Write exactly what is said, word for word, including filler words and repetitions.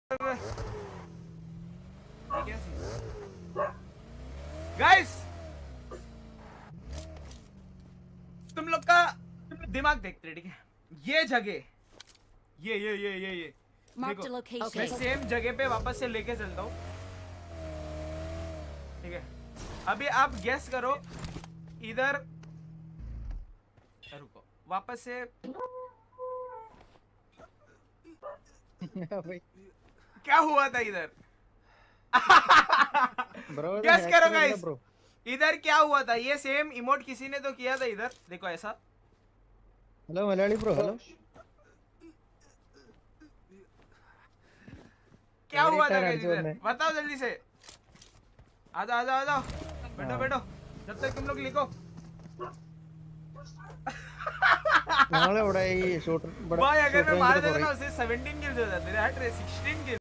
Guys तुम लोग का दिमाग देखते ठीक है। ये जगह ये ये ये ये ये देखो मैं सेम जगह पे वापस से लेके चलता हूँ ठीक है। अभी आप गेस करो इधर रुको वापस से क्या हुआ था इधर गेस करो गाइस इधर क्या हुआ था। ये सेम इमोट किसी ने तो किया था इधर देखो ऐसा। हेलो मलयाली ब्रो हेलो क्या हुआ था गाइस इधर बताओ जल्दी से। आ जाओ आ जाओ आ जाओ बैठो बैठो जब तक तुम लोग लिखो। नाले बड़ा ये शॉट बड़ा भाई अगर मैं मार देता ना उसे सत्रह किल्स हो जाते थे। हट रे सोलह किल्स